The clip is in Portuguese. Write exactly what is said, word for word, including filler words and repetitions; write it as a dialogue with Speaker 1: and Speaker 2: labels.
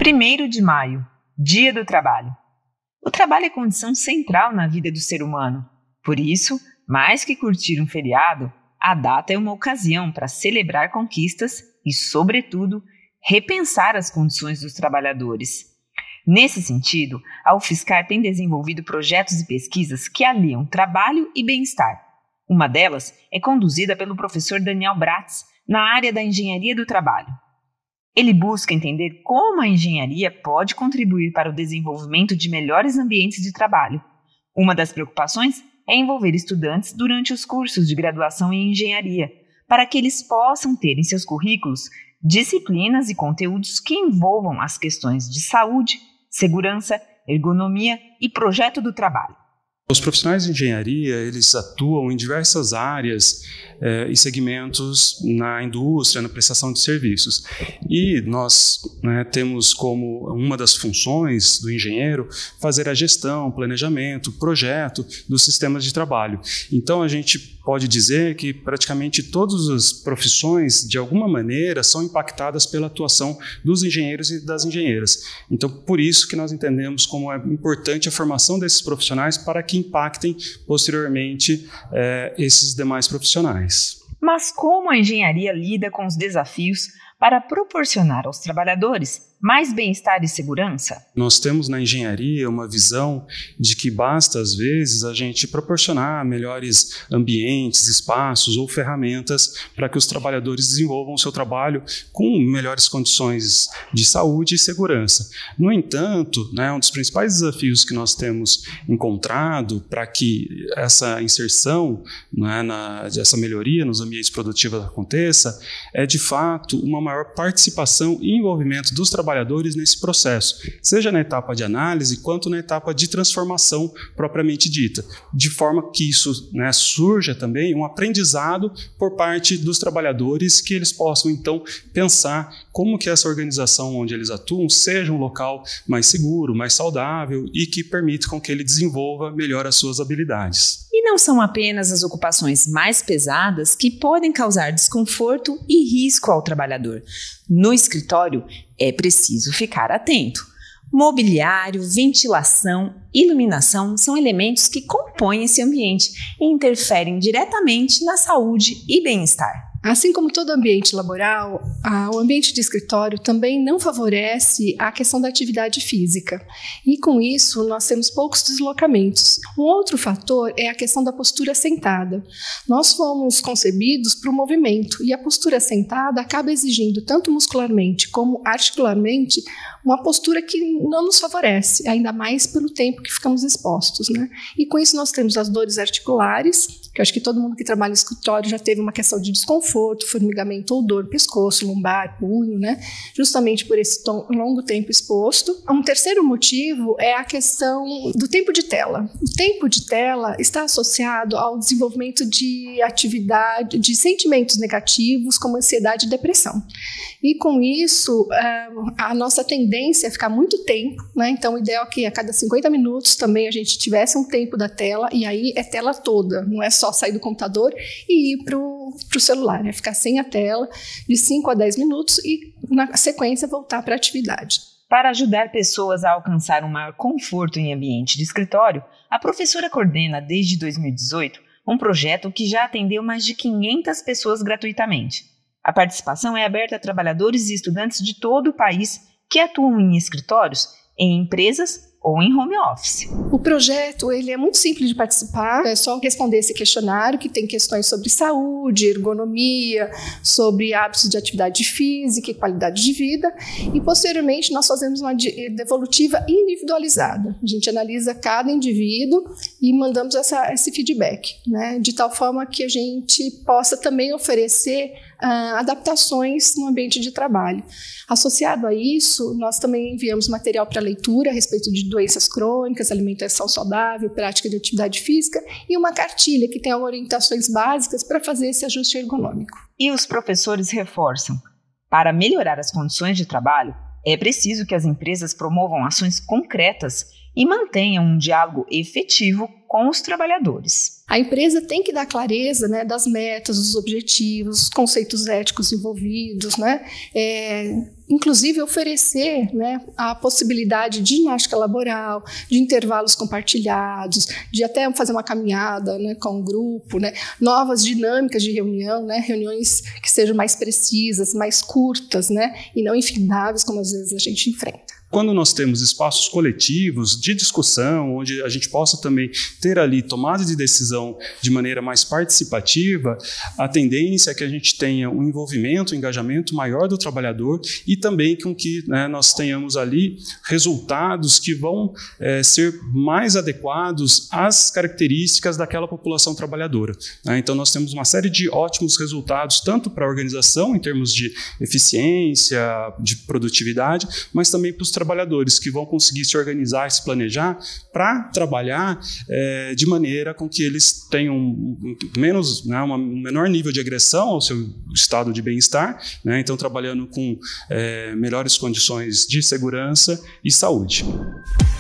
Speaker 1: primeiro de maio, Dia do Trabalho. O trabalho é condição central na vida do ser humano. Por isso, mais que curtir um feriado, a data é uma ocasião para celebrar conquistas e, sobretudo, repensar as condições dos trabalhadores. Nesse sentido, a UFSCar tem desenvolvido projetos e pesquisas que aliam trabalho e bem-estar. Uma delas é conduzida pelo professor Daniel Bratz, na área da engenharia do trabalho. Ele busca entender como a engenharia pode contribuir para o desenvolvimento de melhores ambientes de trabalho. Uma das preocupações é envolver estudantes durante os cursos de graduação em engenharia, para que eles possam ter em seus currículos disciplinas e conteúdos que envolvam as questões de saúde, segurança, ergonomia e projeto do trabalho.
Speaker 2: Os profissionais de engenharia, eles atuam em diversas áreas eh, e segmentos na indústria, na prestação de serviços. E nós né, temos como uma das funções do engenheiro fazer a gestão, planejamento, projeto dos sistemas de trabalho. Então a gente pode dizer que praticamente todas as profissões, de alguma maneira, são impactadas pela atuação dos engenheiros e das engenheiras. Então por isso que nós entendemos como é importante a formação desses profissionais para que impactem posteriormente eh, esses demais profissionais.
Speaker 1: Mas como a engenharia lida com os desafios para proporcionar aos trabalhadores mais bem-estar e segurança?
Speaker 2: Nós temos na engenharia uma visão de que basta, às vezes, a gente proporcionar melhores ambientes, espaços ou ferramentas para que os trabalhadores desenvolvam o seu trabalho com melhores condições de saúde e segurança. No entanto, né, um dos principais desafios que nós temos encontrado para que essa inserção, né, na, essa melhoria nos ambientes produtivos aconteça, é, de fato, uma maior participação e envolvimento dos trabalhadores trabalhadores nesse processo, seja na etapa de análise quanto na etapa de transformação propriamente dita, de forma que isso né, surja também um aprendizado por parte dos trabalhadores, que eles possam então pensar como que essa organização onde eles atuam seja um local mais seguro, mais saudável e que permita com que ele desenvolva melhor as suas habilidades.
Speaker 1: E não são apenas as ocupações mais pesadas que podem causar desconforto e risco ao trabalhador. No escritório, é preciso ficar atento. Mobiliário, ventilação, iluminação são elementos que compõem esse ambiente e interferem diretamente na saúde e bem-estar.
Speaker 3: Assim como todo ambiente laboral, o ambiente de escritório também não favorece a questão da atividade física. E com isso, nós temos poucos deslocamentos. Um outro fator é a questão da postura sentada. Nós fomos concebidos para o movimento e a postura sentada acaba exigindo, tanto muscularmente como articularmente, uma postura que não nos favorece, ainda mais pelo tempo que ficamos expostos, né? E com isso nós temos as dores articulares, que eu acho que todo mundo que trabalha no escritório já teve uma questão de desconforto, formigamento ou dor, pescoço, lombar, punho, né? Justamente por esse tom, longo tempo exposto. Um terceiro motivo é a questão do tempo de tela. O tempo de tela está associado ao desenvolvimento de atividade, de sentimentos negativos, como ansiedade e depressão. E com isso, a nossa tendência é ficar muito tempo, né? Então o ideal é que a cada cinquenta minutos também a gente tivesse um tempo da tela, e aí é tela toda, não é só sair do computador e ir para o celular, né? Ficar sem a tela de cinco a dez minutos e na sequência voltar para a atividade.
Speaker 1: Para ajudar pessoas a alcançar um maior conforto em ambiente de escritório, a professora coordena desde dois mil e dezoito um projeto que já atendeu mais de quinhentas pessoas gratuitamente. A participação é aberta a trabalhadores e estudantes de todo o país que atuam em escritórios, em empresas ou em home office.
Speaker 3: O projeto ele é muito simples de participar, é só responder esse questionário que tem questões sobre saúde, ergonomia, sobre hábitos de atividade física e qualidade de vida, e posteriormente nós fazemos uma devolutiva individualizada. A gente analisa cada indivíduo e mandamos essa, esse feedback, né, de tal forma que a gente possa também oferecer uh, adaptações no ambiente de trabalho. Associado a isso, nós também enviamos material para leitura a respeito de doenças crônicas, alimentação saudável, prática de atividade física e uma cartilha que tem orientações básicas para fazer esse ajuste ergonômico.
Speaker 1: E os professores reforçam: para melhorar as condições de trabalho, é preciso que as empresas promovam ações concretas e mantenham um diálogo efetivo com os trabalhadores.
Speaker 3: A empresa tem que dar clareza, né, das metas, dos objetivos, os conceitos éticos envolvidos, né, é, inclusive oferecer, né, a possibilidade de ginástica laboral, de intervalos compartilhados, de até fazer uma caminhada, né, com o grupo, né, novas dinâmicas de reunião, né, reuniões que sejam mais precisas, mais curtas, né, e não infindáveis como às vezes a gente enfrenta.
Speaker 2: Quando nós temos espaços coletivos de discussão, onde a gente possa também ter ali tomada de decisão de maneira mais participativa, a tendência é que a gente tenha um envolvimento, um engajamento maior do trabalhador e também com que, né, nós tenhamos ali resultados que vão é, ser mais adequados às características daquela população trabalhadora, né? Então nós temos uma série de ótimos resultados, tanto para a organização em termos de eficiência, de produtividade, mas também para os trabalhadores que vão conseguir se organizar e se planejar para trabalhar é, de maneira com que eles tenham menos, né, um menor nível de agressão ao seu estado de bem-estar, né, então trabalhando com é, melhores condições de segurança e saúde.